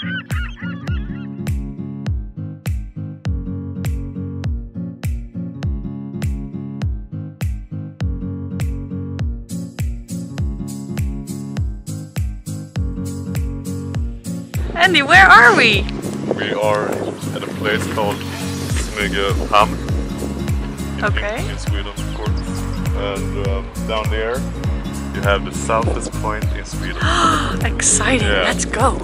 Andy, where are we? We are at a place called Smygehamn. Okay. In Sweden, of course. And down there you have the southest point in Sweden. Exciting, Yeah. let's go.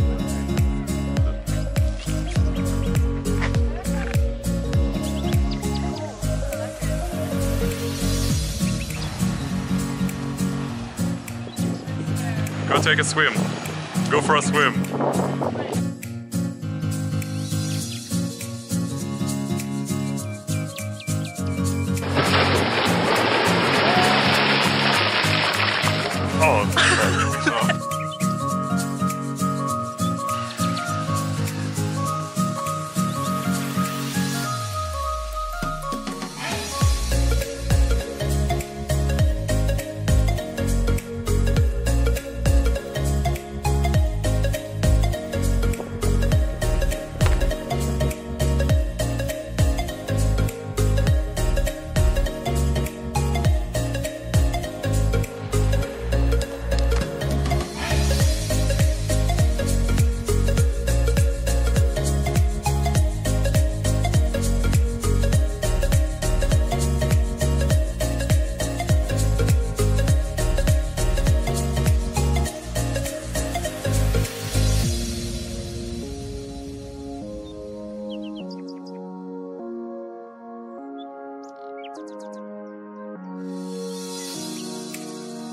Go take a swim. Go for a swim. Oh,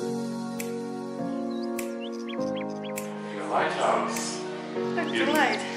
lighthouse. Look, the light.